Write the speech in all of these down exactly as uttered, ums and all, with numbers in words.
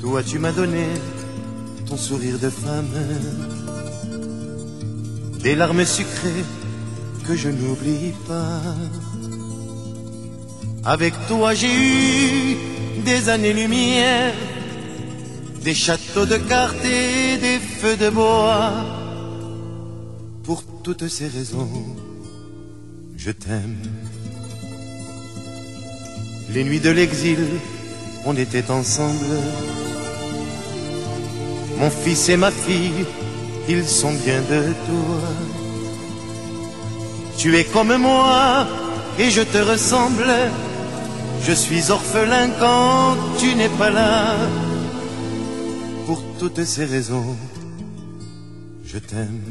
Toi tu m'as donné ton sourire de femme, des larmes sucrées que je n'oublie pas. Avec toi j'ai eu des années-lumière, des châteaux de cartes et des feux de bois. Pour toutes ces raisons, je t'aime. Les nuits de l'exil, on était ensemble. Mon fils et ma fille, ils sont bien de toi. Tu es comme moi et je te ressemble. Je suis orphelin quand tu n'es pas là. Pour toutes ces raisons, je t'aime.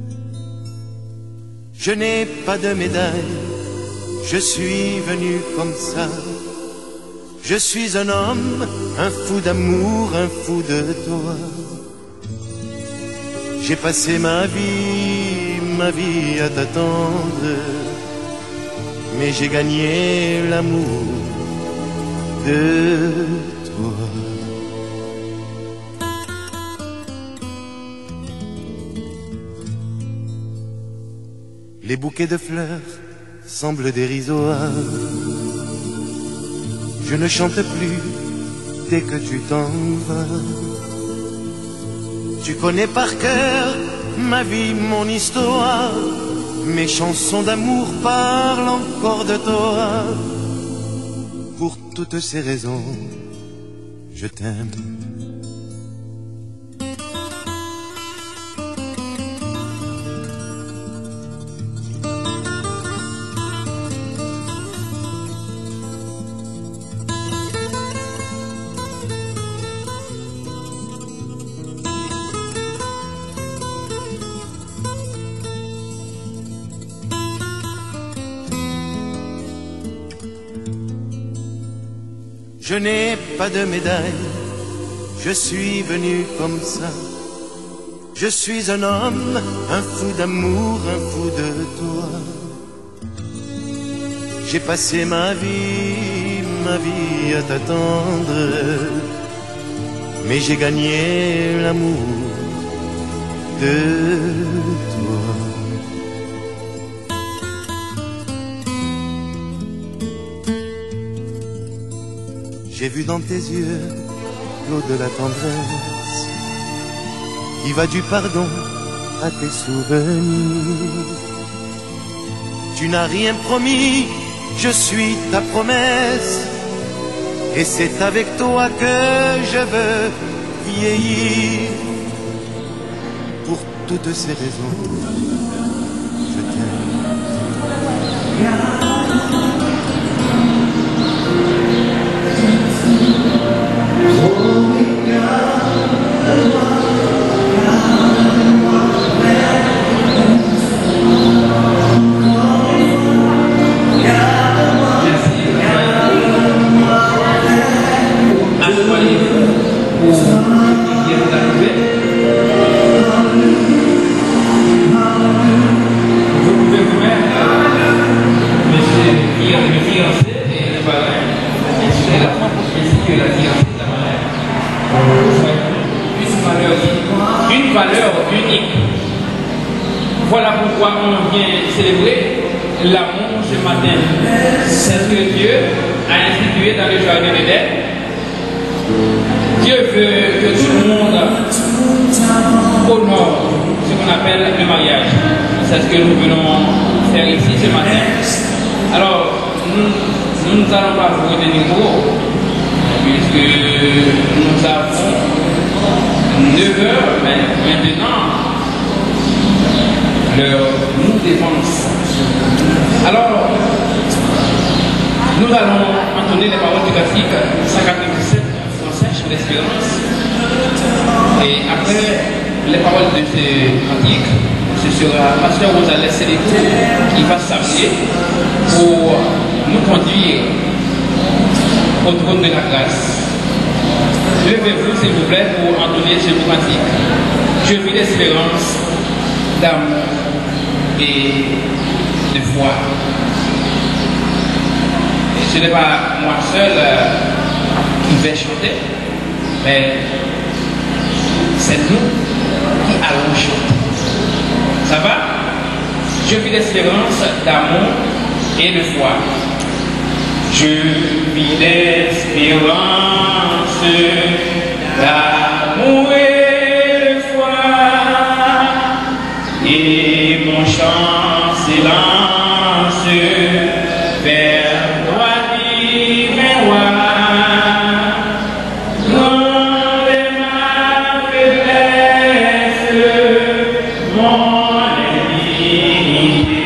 Je n'ai pas de médaille, je suis venu comme ça. Je suis un homme, un fou d'amour, un fou de toi. J'ai passé ma vie, ma vie à t'attendre, mais j'ai gagné l'amour de toi. Les bouquets de fleurs semblent dérisoires. Je ne chante plus dès que tu t'en vas. Tu connais par cœur ma vie, mon histoire. Mes chansons d'amour parlent encore de toi. Pour toutes ces raisons, je t'aime. Je n'ai pas de médaille, je suis venu comme ça. Je suis un homme, un fou d'amour, un fou de toi. J'ai passé ma vie, ma vie à t'attendre, mais j'ai gagné l'amour de toi. J'ai vu dans tes yeux l'eau de la tendresse qui va du pardon à tes souvenirs. Tu n'as rien promis, je suis ta promesse, et c'est avec toi que je veux vieillir. Pour toutes ces raisons, je t'aime. Une valeur unique. Voilà pourquoi on vient célébrer l'amour ce matin. C'est ce que Dieu a institué dans le jardin d'Éden. Dieu veut que tout le monde honore ce qu'on appelle le mariage. C'est ce que nous venons faire ici ce matin. Alors, nous nous allons pas vous retenir gros, puisque nous avons neuf heures, mais maintenant, l'heure nous défonce. Alors, nous allons entonner les paroles du classique cent quatre-vingt-dix-sept français sur l'espérance. Et après les paroles de ces cantiques, ce sera Pasteur Rosales Séléco qui va s'appuyer pour nous conduire au trône de la grâce. Levez-vous, s'il vous plaît, pour entonner ce cantique. Je vis l'espérance d'amour et de foi. Et ce n'est pas moi seul euh, qui vais chanter, mais c'est nous qui allons chanter. Ça va? Je vis l'espérance d'amour et de foi. Je vis l'espérance d'amour et de foi. Et mon chant s'élance vers toi, divin roi. Grande est ma faiblesse, mon indignité,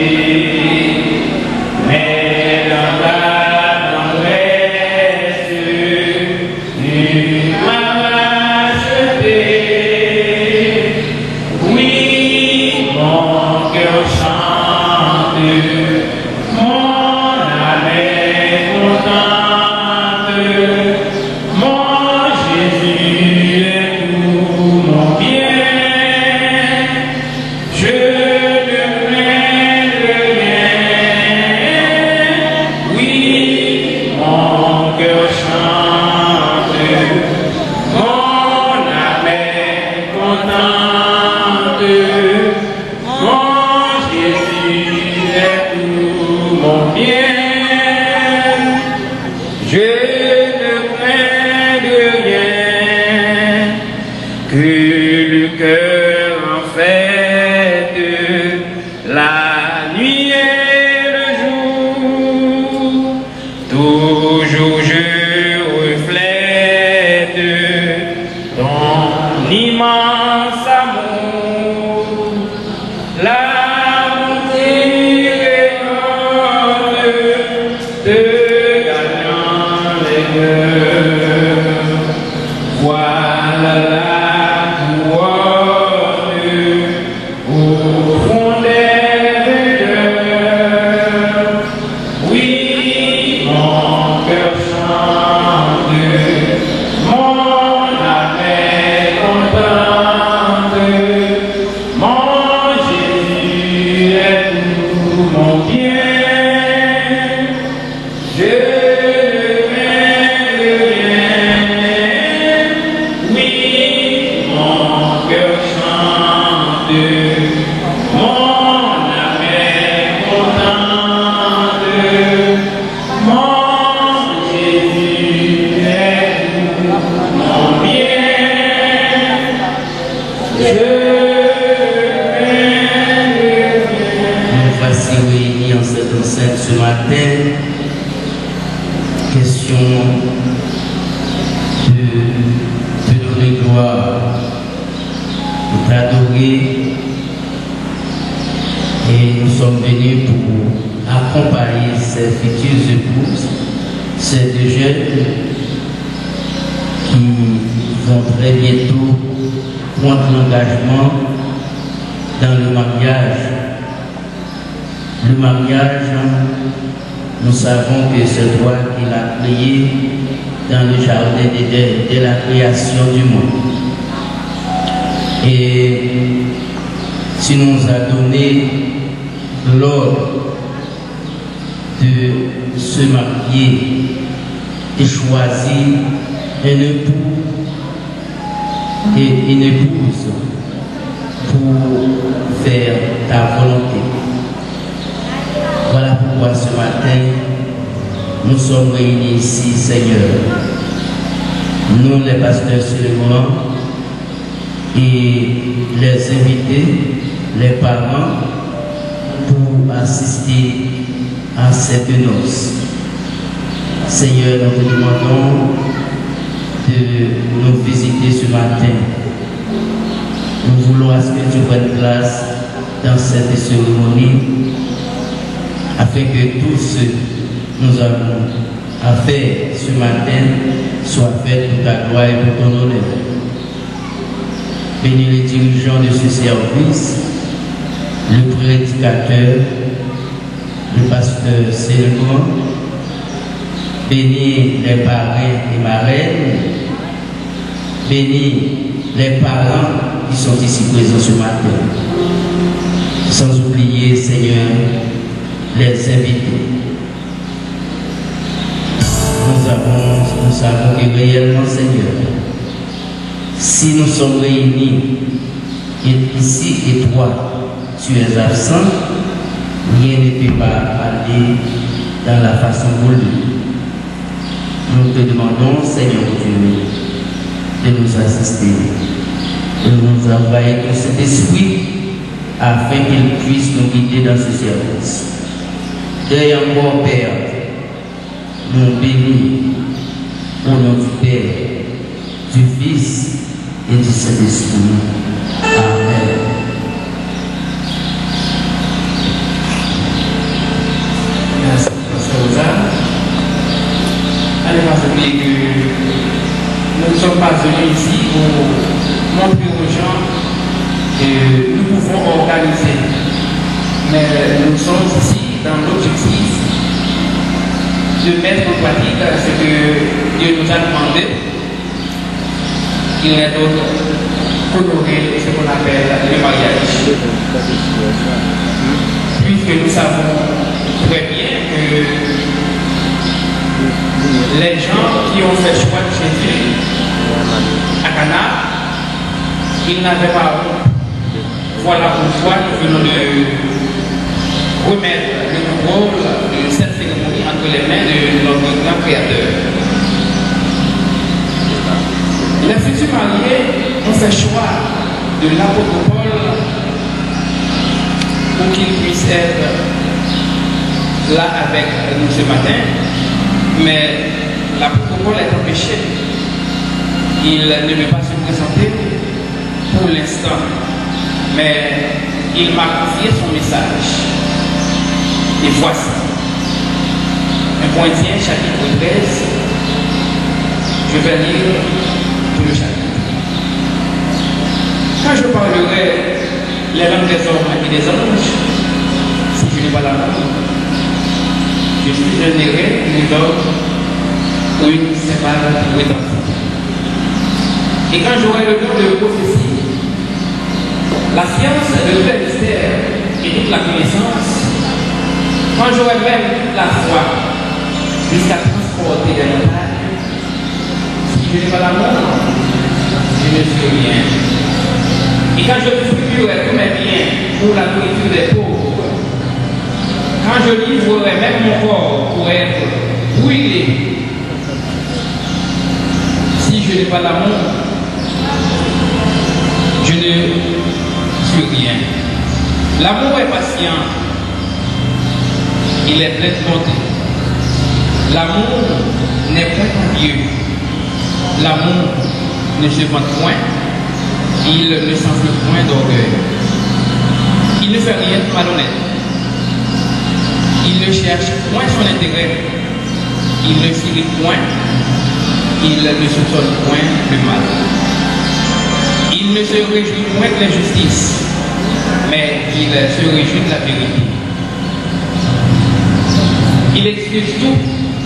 mais dans ta tendresse, tu m'as racheté. Oui, mon cœur chante, mon âme est contente, mon Jésus est tout mon bien. Je ne crains rien. Oui, mon cœur chante, mon âme est contente, mon Jésus est tout mon bien. Je ne crains de rien, que le cœur en fête, la nuit et le jour, toujours je reflète ton immense amour, la bonté récolte de gagnant les cœurs. Voilà la couronne au fond des cœurs. Oui, mon cœur chante, mon âme est contente, mon Jésus est tout mon bien. Je ne crains rien. Oui, mon cœur chante, mon âme est contente, mon Jésus est tout mon bien. Je ne crains rien. Nous voici réunis en cette enceinte ce matin. Question de te donner gloire, de t'adorer. Et nous sommes venus pour accompagner ces futures épouses, ces deux jeunes qui vont très bientôt prendre l'engagement dans le mariage. Le mariage, nous savons que c'est toi qui l'as créé dans le jardin d'Éden, dès la création du monde. Et tu nous as donné l'ordre de se marier et choisir un époux et une épouse pour faire ta volonté. Voilà pourquoi ce matin, nous sommes réunis ici, Seigneur. Nous, les pasteurs seulement, et les invités, les parents, pour assister à cette noce. Seigneur, nous te demandons de nous visiter ce matin. Nous voulons à ce que tu prennes place dans cette cérémonie, afin que tout ce que nous avons à faire ce matin soit fait pour ta gloire et pour ton honneur. Bénis les dirigeants de ce service, le prédicateur, le pasteur Célébrant, bénis les parrains et marraines, bénis les parents qui sont ici présents ce matin. Sans oublier, Seigneur, les invités. Nous avons, nous savons que réellement, Seigneur, Si nous sommes réunis et ici et toi, tu es absent, rien ne peut pas aller dans la façon voulue. Nous te demandons, Seigneur Dieu, de nous assister, de nous envoyer ton Saint-Esprit afin qu'il puisse nous guider dans ce service. D'ailleurs, mon Père, nous bénis au nom du Père, du Fils et du Saint-Esprit. Amen. Merci, Pasteur Rosa. Allez, pas oublier que nous ne sommes pas venus ici pour montrer aux gens que nous pouvons organiser. Mais nous sommes ici dans l'objectif de mettre en pratique ce que Dieu nous a demandé. Il n'est d'autre qu'honorer ce qu'on appelle le mariage. Puisque nous savons très bien que les gens qui ont fait le choix de Jésus à Cana, ils n'avaient pas honte. Voilà pourquoi nous venons de remettre le rôle de cette cérémonie entre les mains de notre grand Créateur. Les futurs mariés ont fait choix de l'apôtre Paul pour qu'il puisse être là avec nous ce matin, mais l'apôtre Paul est empêché. Il ne veut pas se présenter pour l'instant, mais il m'a confié son message. Et voici, un Corinthiens chapitre treize, je vais lire tout le chapitre. Quand je parlerai les langues des hommes et des anges, si je n'ai pas l'amour, je suis un erreur, une homme ou une séparée pour d'enfants. Et quand j'aurai le don de prophétie, la science de tous les mystères et toute la connaissance, quand j'aurai même toute la foi jusqu'à transporter des montagnes, si je n'ai pas l'amour, je ne suis rien. Et quand je distribuerai tous mes biens pour la nourriture des pauvres, quand je livrerai même mon corps pour être brûlé, si je n'ai pas l'amour, je ne suis rien. L'amour est patient, il est plein de bonté. L'amour n'est point envieux. L'amour ne se vante point, il ne s'enfle point d'orgueil. Il ne fait rien de malhonnête. Il ne cherche point son intérêt. Il ne s'irrite point. Il ne soupçonne point le mal. Il ne se réjouit point de l'injustice, mais il se réjouit de la vérité. Il excuse tout.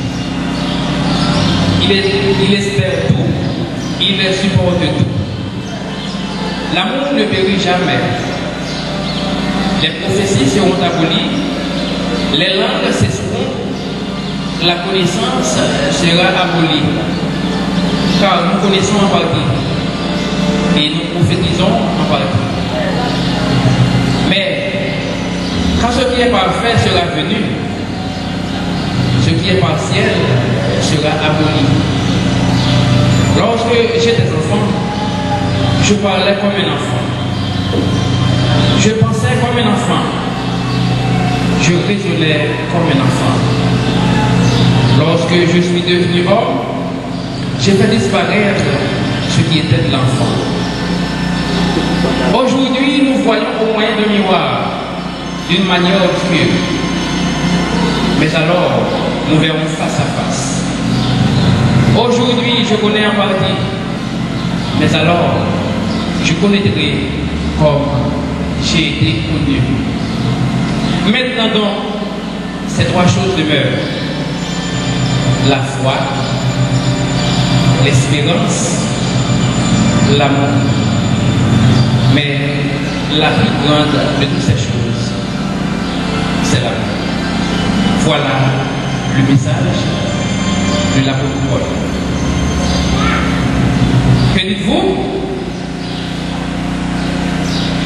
Il, est, il espère tout. Il supporte tout. L'amour ne périt jamais. Les prophéties seront abolies. Les langues cesseront. La connaissance sera abolie. Car nous connaissons en partie. Et nous prophétisons en partie. Mais quand ce qui est parfait sera venu, ce qui est partiel sera aboli. Lorsque j'étais enfant, je parlais comme un enfant. Je pensais comme un enfant. Je raisonnais comme un enfant. Lorsque je suis devenu homme, j'ai fait disparaître ce qui était de l'enfant. Aujourd'hui, nous voyons au moyen de miroir d'une manière obscure. Mais alors, nous verrons face à face. Aujourd'hui, je connais en partie. Mais alors, je connaîtrai comme j'ai été connu. Maintenant donc, ces trois choses demeurent. La foi, l'espérance, l'amour. Mais la plus grande de toutes ces choses, c'est l'amour. Voilà le message de l'apôtre Paul. Que dites-vous?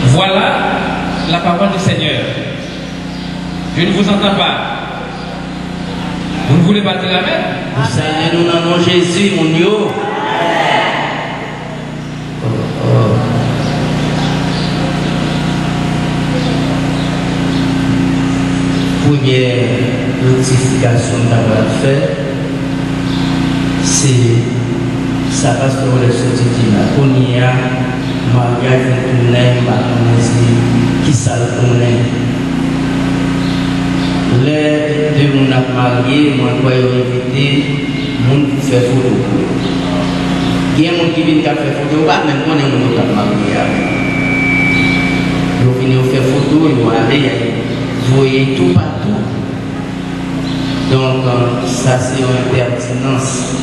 Voilà la parole du Seigneur. Je ne vous entends pas. Vous ne voulez pas dire amen? Vous saluez nous dans le nom de Jésus, mon yo. Oh, oh. Première notification d'avoir fait, c'est ça passe pour le sorti là. On y a mariage de tourner, qui ça le tourner. Les deux mon a marié, moi je invité, mon qui fait photo. Il y a des gens qui viennent faire photo, pas même on est mon qui a marié. Ils viennent faire photo, ils vont aller, vous voyez tout partout. Donc ça c'est une pertinence.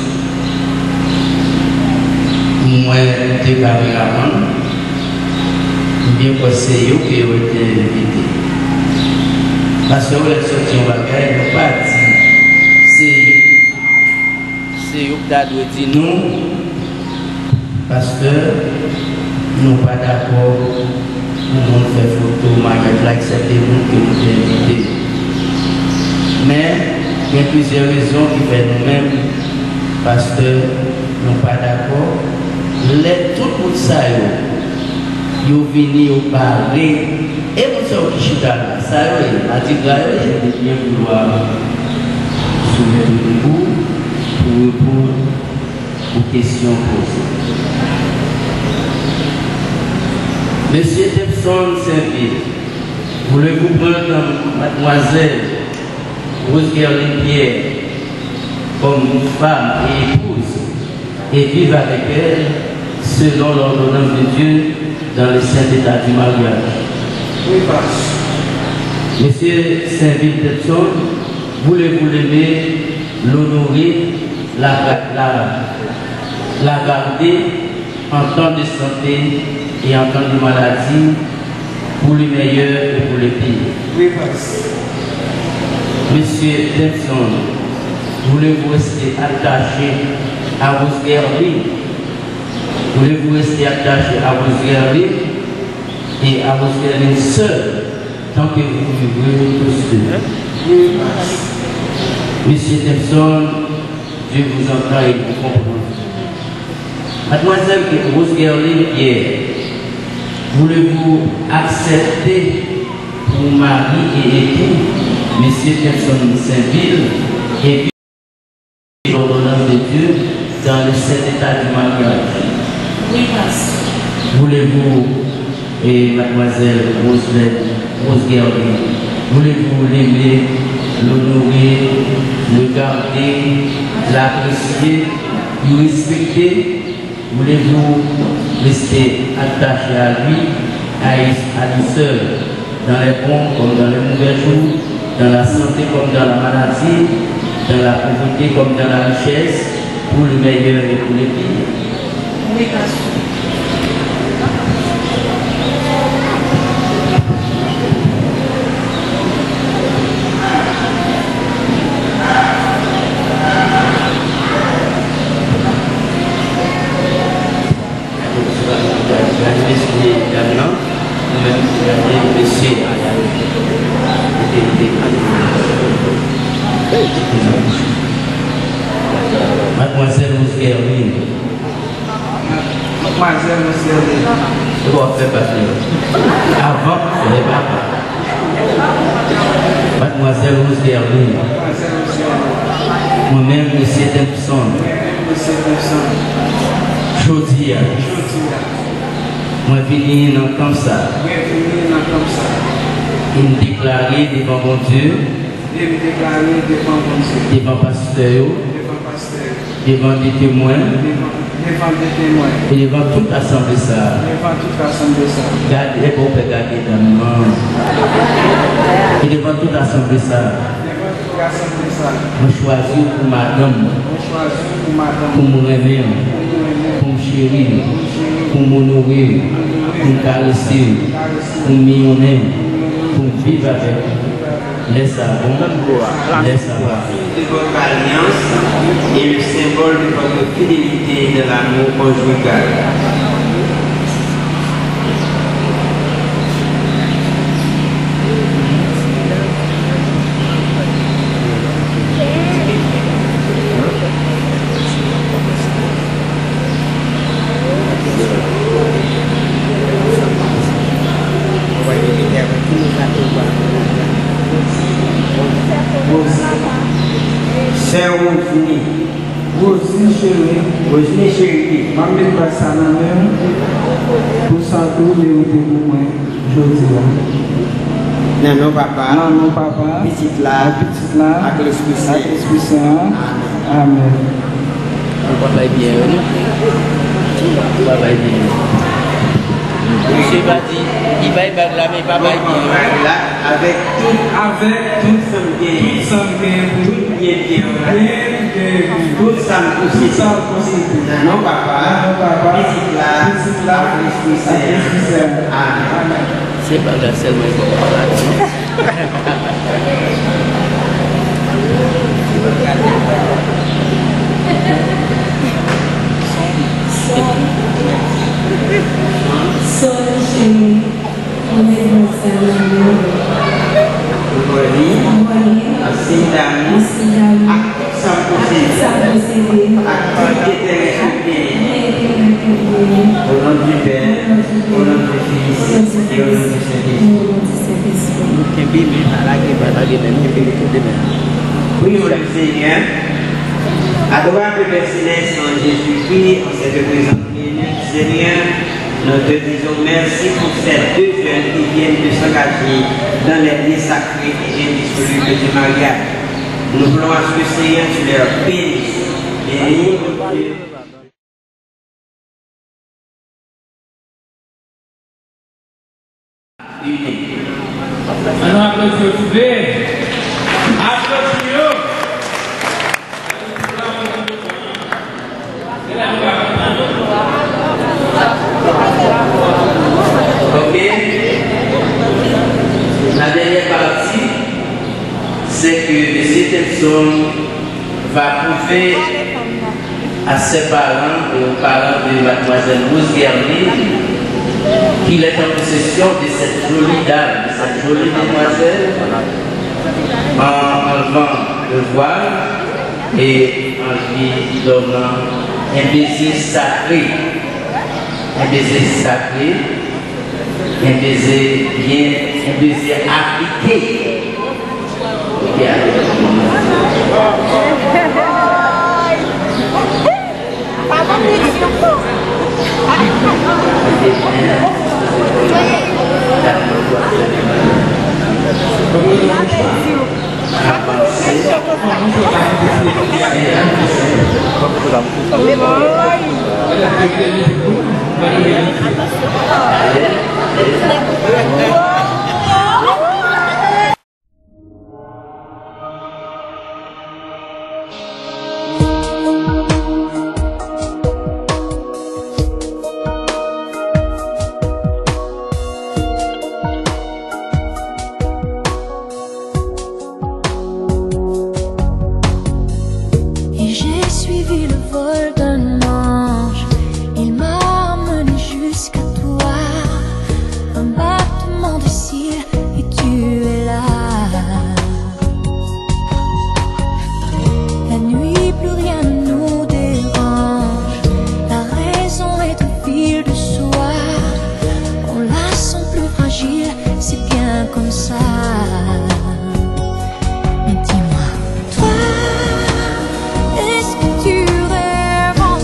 Moi de caméraman, bien conseillé que vous êtes invité. Parce que vous êtes sorti en bagage, nous pas dit, c'est vous qui avez dit nous, parce que nous pas d'accord pour nous faire photo, mariage, accepter nous que nous sommes invités. Mais il y a plusieurs raisons qui font nous-mêmes, parce que nous pas d'accord. Les tout le monde ça, ils viennent au parler. Et vous savez qui chita là, ça y est, à dire là, il y a bien vouloir soumettre le bout pour répondre aux questions posées. Monsieur Tepson Saint-Ville, voulez-vous prendre mademoiselle Rose-Gerline Pierre comme femme et épouse et vivre avec elle selon l'ordonnance de Dieu dans le saint état du mariage? Oui, Monsieur Saint-Ville-Tepson, voulez-vous l'aimer, l'honorer, la, la, la garder en temps de santé et en temps de maladie, pour le meilleur et pour le pire? Oui, Monsieur Tepson, voulez-vous rester attaché à vos guerriers? Voulez-vous rester attaché à vos guerriers et à vos guerriers seuls tant que vous vivrez tous deux? Monsieur Tepson, Dieu vous entend et vous comprend. Mademoiselle Rose-Gerline Pierre, voulez-vous accepter pour mari et époux Monsieur Tepson Saint-Ville et puis l'ordonnance de Dieu dans le saint état du mariage? Oui, voulez-vous, et mademoiselle Rose-Gerline, voulez-vous l'aimer, l'honorer, le garder, l'apprécier, le respecter? Voulez-vous rester attaché à lui, à lui seul, dans les bons comme dans les mauvais jours, dans la santé comme dans la maladie, dans la pauvreté comme dans la richesse, pour le meilleur et pour le pire? Oui, Mademoiselle Rose-Gerline. Mademoiselle Rose-Gerline. Je dois faire passer. Avant, ce n'est pas. Mademoiselle Rose-Gerline. Moi-même, Monsieur Tepson. Jodi. Moi, je viens comme ça. Il me déclarait devant mon Dieu. Devant pasteur. Devant des témoins, et devant toute assemblée ça. Gardez, et pour garder dans le monde. Et devant toute assemblée ça. Je choisis pour madame, pour me réveiller, pour me chérir, pour m'honorer, pour me caresser, pour m'honorer, pour vivre avec. Laisse avant, laisse avant. De votre alliance et le symbole de votre fidélité de l'amour conjugal. Rosini. Rosini chérie. Rosini chérie. Je vais passer ça dans même. Pour ça, tout le monde pour moi. Je dis là. Non, non, papa. Non, non, papa. Petite là. Petite là. Avec l'Esprit Saint. Avec l'Esprit Saint. Amen. Papa est bien. Papa est bien. Monsieur va dire, il va y avoir là, mais papa est bien. Là, avec tout. Avec tout. Tout bien. Tout ça bien. Tout bien, bien. Bien, Tout ça possible. Tout ça possible. Non, non, papa. Non, papa. Petite là. Petite là. Avec l'Esprit Saint. Avec l'Esprit Saint. Amen. C'est pas là seulement il faut parler. Sol chérie, on est dans sa maison. Envoyez. Assez d'amis. Assez d'amis. Sans possible. Sans posséder. Activité Et au nom du Père, au nom du Fils et au nom du Saint-Esprit. Prions le Seigneur. Adorable Père Céleste, en Jésus-Christ, en cette présence bénie, Seigneur, nous te disons merci pour ces deux jeunes qui viennent de s'engager dans les lieux sacrés et indissolubles du mariage. Nous voulons à ce que Seigneur, tu leur bénisses. Bénis, mon Dieu. Alors, applaudissez s'il vous plaît. Applaudissez-nous. Ok. La dernière partie, c'est que M. Telson va prouver à ses parents et aux parents de mademoiselle Rose Guermine qu'il est en possession de cette jolie dame, de cette jolie demoiselle, en enlevant le voile et en lui donnant un baiser sacré, un baiser sacré, un baiser bien, un baiser appliqué. Est-ce que tu rêves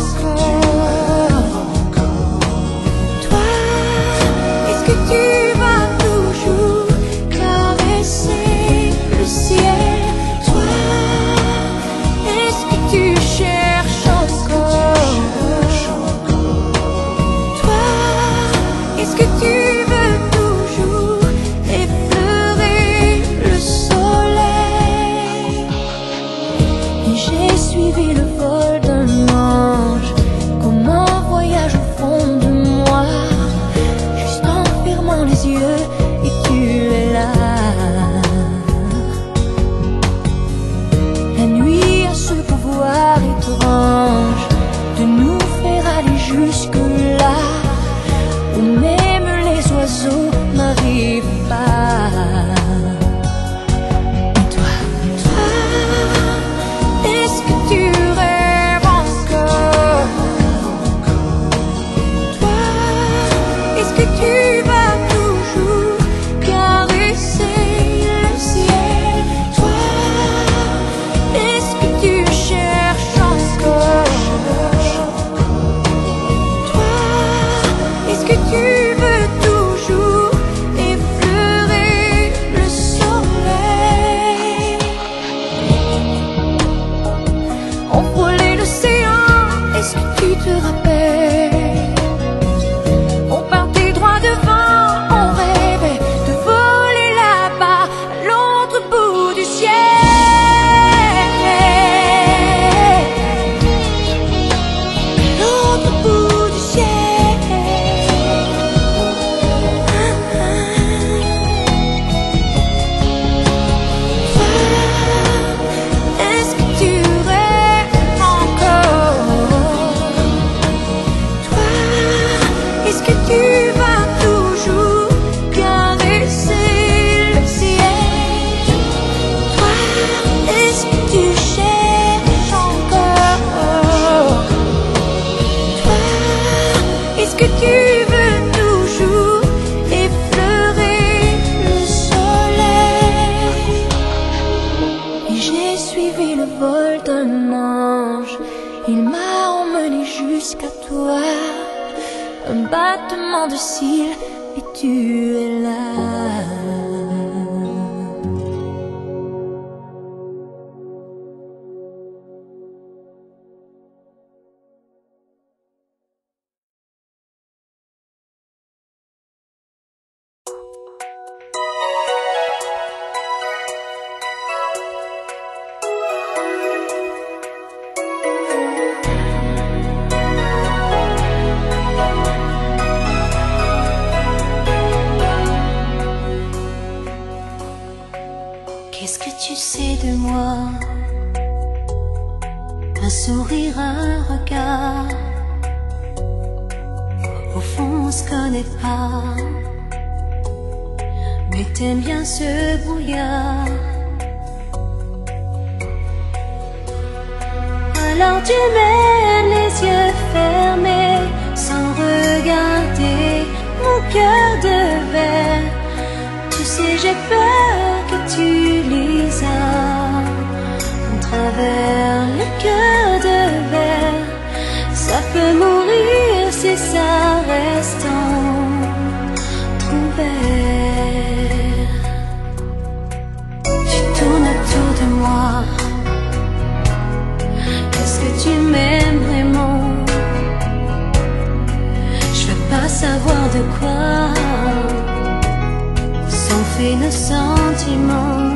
que tu vas toujours caresser le ciel? Toi, est-ce que tu cherches encore? Toi, est-ce que tu veux toujours effleurer le soleil? Et j'ai suivi le vol d'un ange, il m'a emmené jusqu'à toi. Un battement de cils et tu es là. Qu'est-ce que tu sais de moi? Un sourire, un regard. Au fond on se connaît pas, mais t'aimes bien ce brouillard. Alors tu mènes les yeux fermés, sans regarder mon cœur de verre. Tu sais j'ai peur que tu lises à travers le cœur de verre. Ça peut mourir si ça reste entrouvert. Tu tournes autour de moi. Est-ce que tu m'aimes vraiment? Je veux pas savoir de quoi sont faits nos sentiments.